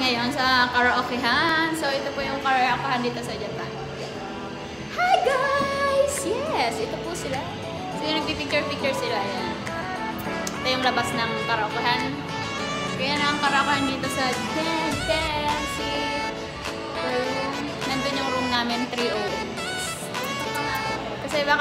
ngayon sa karaokehan. So, ito po yung karaokehan dito sa Japan. Hi guys! Yes! Ito po sila. So, yung nagpipicture-picture sila. Yan. Ito yung labas ng karaokehan. Kaya na ang karaokehan dito sa Fancy. Nandun yung room namin, 308. Kasi baka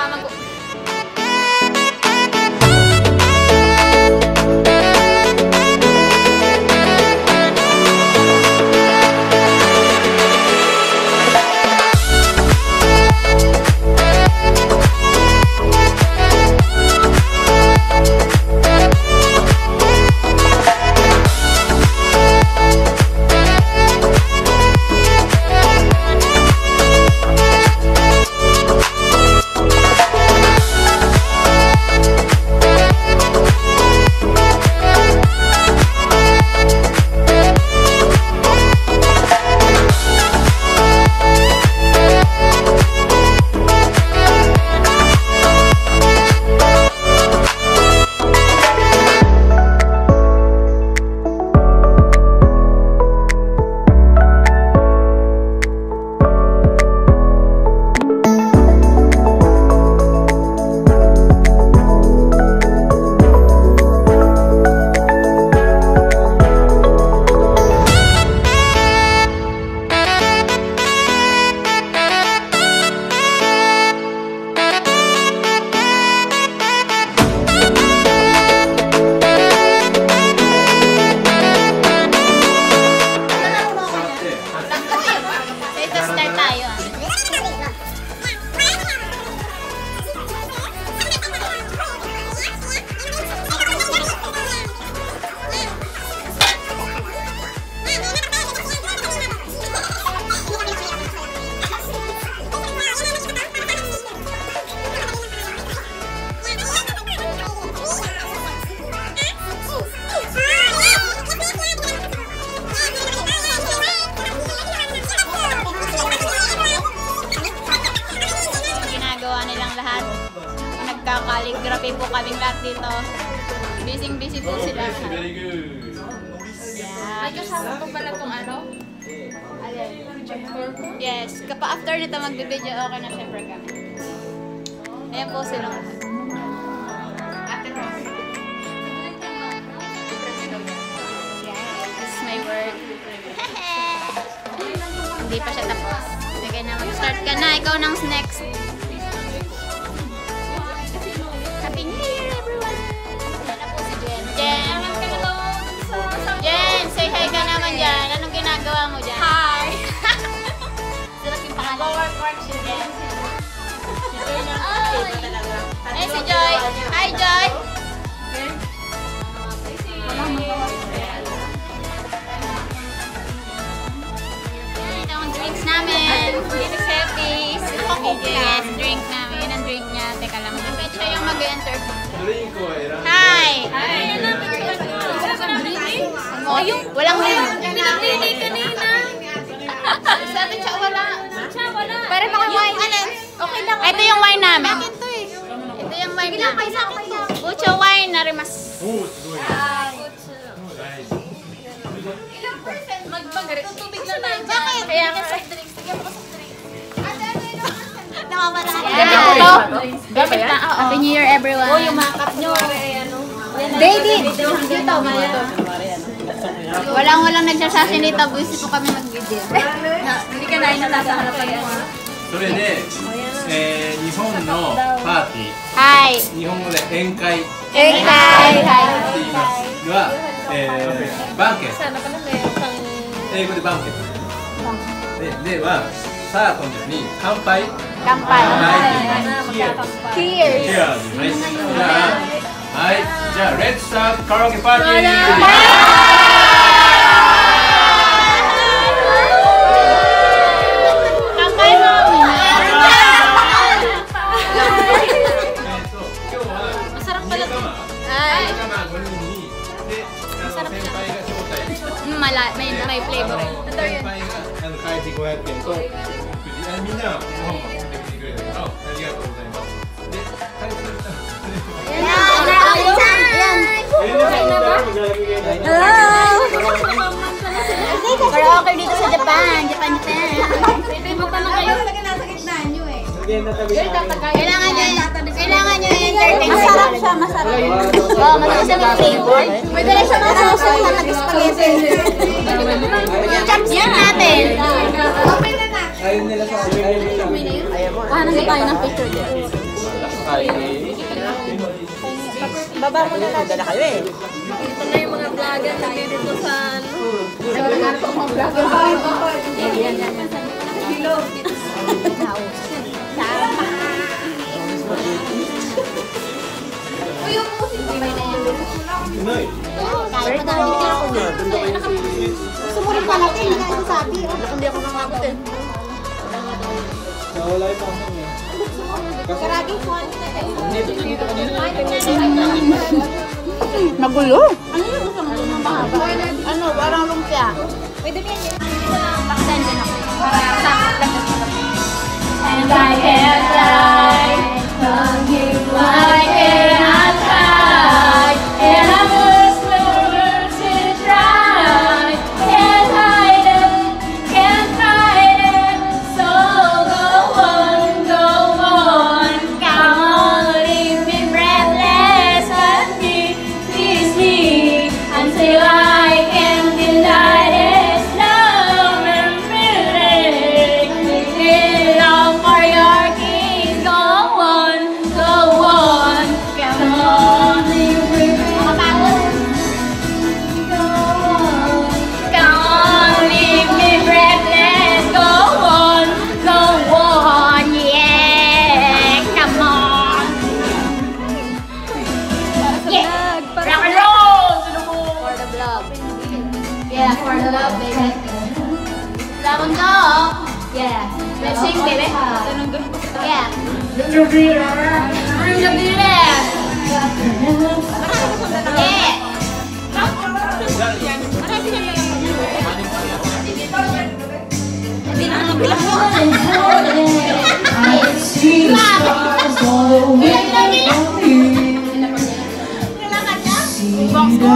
nagka-calligraphy po kaming lahat dito. Busy po sila. Yeah. Ay, kasama ko pala itong ano? Yes. After nito mag-video, okay na syempre kami. Ayan po sila. Ate Rose. Yeah, this is my work. Hindi pa siya tapos. Sige na, mag-start ka na. Ikaw nang next. Happy New Year, everyone! Yan na po si Jen. Jen, say hi ka naman dyan. Anong ginagawa mo dyan? Hi! Sarap yung pangalan. Work si Jen. Eh, si Joy. Hi, Joy! Yan ang drinks namin. This is Happy. Yes, drink namin. Yan ang drink niya. Teka lang. Siya yung mag-enter. Hi! Hi! Oh, yung walang drink. Pinapili kanina. Sabi siya wala. Pero mga wine. Okay lang. Ito yung wine namin. Ito yung wine namin. Mucho wine na rimas. Magtutubig lang tayo. Bakit? Kaya ka soft drinks. Sige mo ka soft drinks. Nakawala. Ito. Dapat na. Happy New Year, everyone. Oh, yung makeup nyo. Baby! Dito, maya. Walang nagsasasin dito. Busi po kami mag-video. Hindi ka na nasa harapan mo. それで、日本のパーティー、 Hi! 日本語で宴会って言い Hi! ますが、バンケット、 Sana pala meron kang... 英語でバンケットでは、さあ今度に乾杯 Kampay. チアーズ、はい、じゃあ、レッツスタートカラオケパーティー May flavor eh. 先輩が返して500円とみんなはご飯も持ってきてくれたからありがとうございますで返してきた Hello! Kailangan nyo i-entertain. Masarap siya, masarap. Oo, masarap siya may flavor. Pwede rin siya masarap sa mga nag-spaghetti. Yung chopstick natin. Paano na tayo ng picture dyan? Baba mo na lang. Dala kayo eh. Ito na yung mga vlogger na dito sa ano. Naglagaan po mga vlogger. Hello. Kahit madami ka ako na. Sumulit pa natin, hindi ka sasabi. Hindi ako nakakot eh. Wala yung pangin eh. Karagi po. Magulo. Ano yung gusto mo ng mahaba? Ano, parang lumpia. Pwede mo yan. Bakasan din ako. Para sakit lang yung sarap. And I can't die from you. I cannot hide. And I'm just nowhere to try. Can't hide it. Can't hide it. So go on, go on. Come on, leave me breathless. Let me, please me, until I can deny this love and feeling. It all for your keys. Go on, go on. Come on, leave me breathless. Go on, come on, leave me breathless. Go on, yeah, come on. Yeah, rock and roll. For the vlog. Yeah, for the love, baby. Love and dog. Yeah. Let's sing, baby. Yeah. Bring the beer. Bring the beer. Yeah. Hindi na ang bilang mo. Box ko.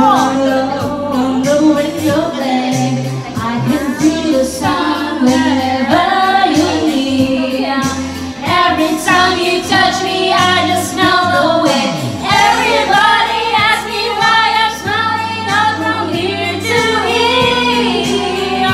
I can feel the sun wherever you lead. Every time you touch me, I just know the way. Everybody asks me why I'm smiling up from here to here.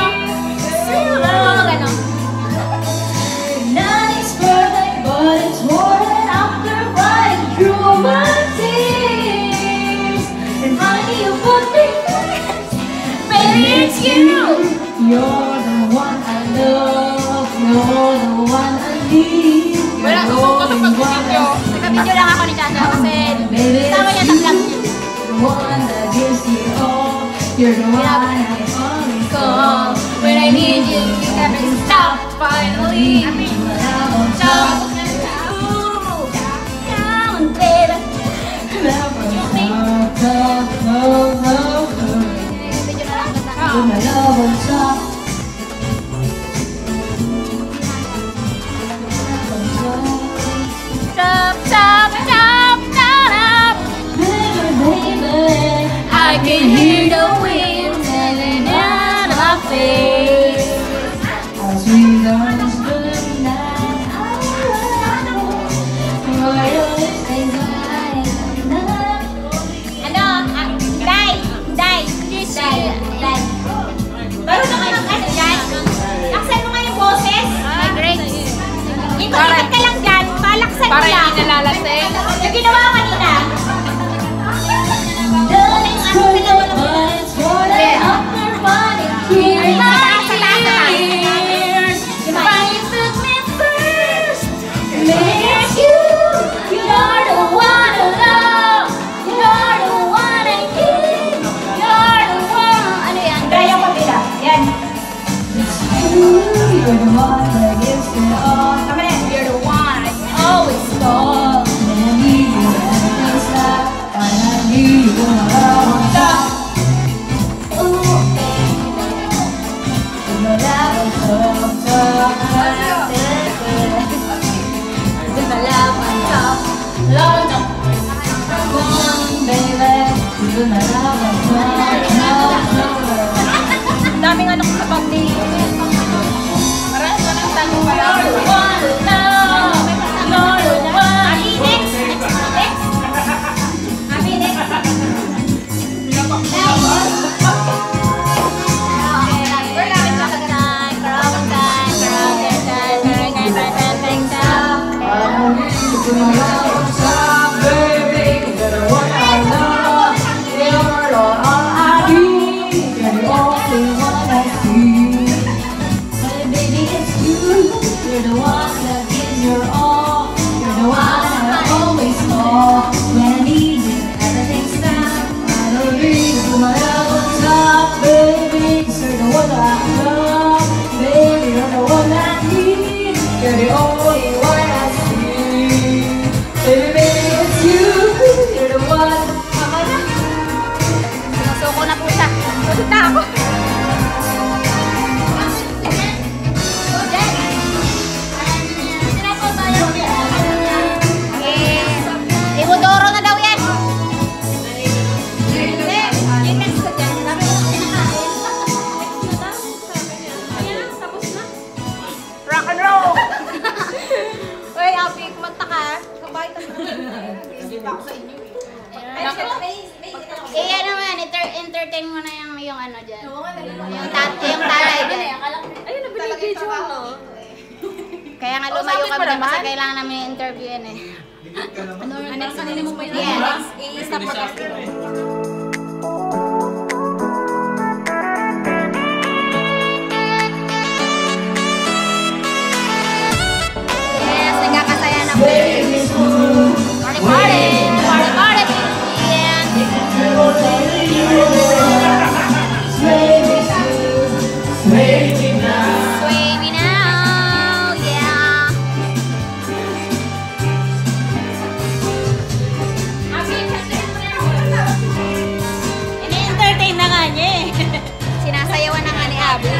Nothing's perfect, but it's more than after fighting through my tears and finally you put me first. Baby, it's you. You're the one I love. You're the one I need. Wala, susunod sa pag-video. Nagka-video lang ako ni Chacha kasi tama niya taglang niya. The one that gives you all. You're the one I always call. When I need you, you never stop. Finally, stop. Come on, baby. Never stop. With my love on top. Stop, stop, stop, stop. Baby, I can hear the wind telling out of my face. As we dance the night, I know what always stays right. Day, please. Day. Pero naman ang ano dyan, laksan mo nga yung boses. My great. Ikot-ikot ka lang dyan, palaksan mo lang. Para hindi nalalasing. Yung ginawa ko kanina. It's cruel, but it's more than after running here. Why you took me first? It's you. You're the one I love. You're the one I need. You're the one. Ano yan? Kaya ko bila. Yan. It's you. You're the one that gives me all. Tama na yan. You're the one I always call. And I need you when things stop. And I need you when my love won't stop. Ooh, baby. With my love on top. With my love on top. Love on top. Come on, baby. With my love on top. Ang daming anak sa pag-di. Marami ka ng tanong pa lang. You're the one I love. entertain mo na yung ano dyan. Yung tatay dyan. Ayun, nabinigay no? Kaya nga lumayo kami dyan kasi kailangan namin i-interviewin eh. Next, kanina mo pa yun. Yes. I-stop mo kasi. Yes, nagkakasaya na po. Party, party! Party, party! Philippines! Sway me now, yeah! Ini-entertain na nga niya eh. Sinasayawan na nga ni Abby.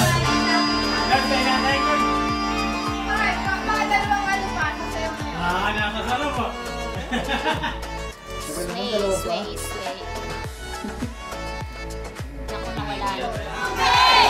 Sway, sway. Naku, nawala na.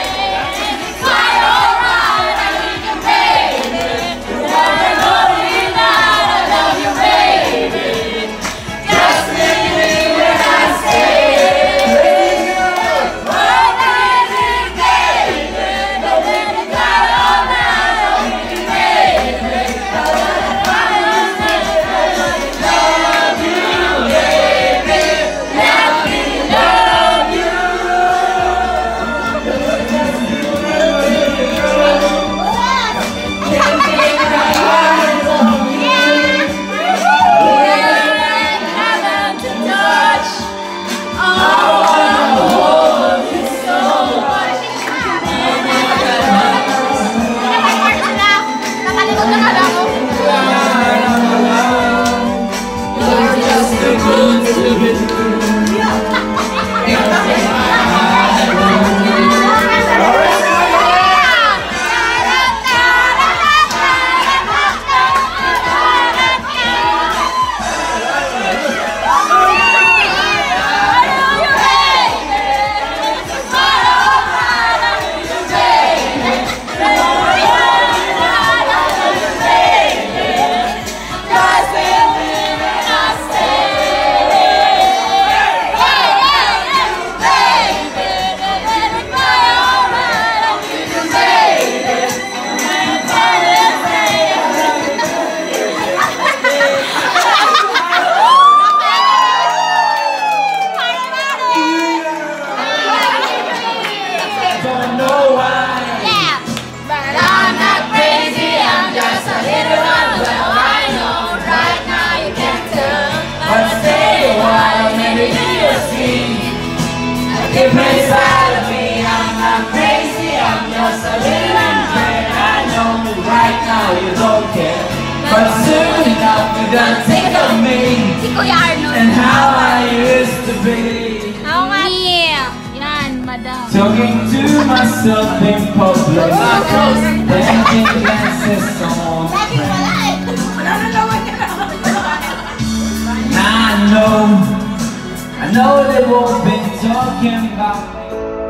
Deep inside of me, I'm not crazy, I'm just a little unfair. I know right now you don't care, but soon enough you're gonna think of me Si Kuya Arnold. and how I used to be. Oo nga. Yan, madam. Talking to myself in public, blinking glances on my friends. I know they've all been talking about me.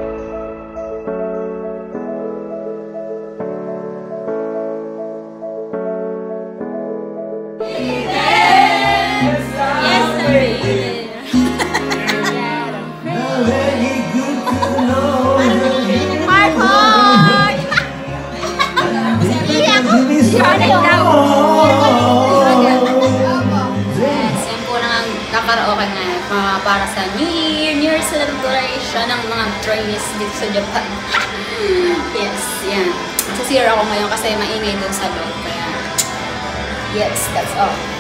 Karaoke nga para sa New Year celebration ng mga trainees dito sa Japan. Yes, yan. Sasira ako ngayon kasi maingay doon sa loob. Kaya, yes, that's all.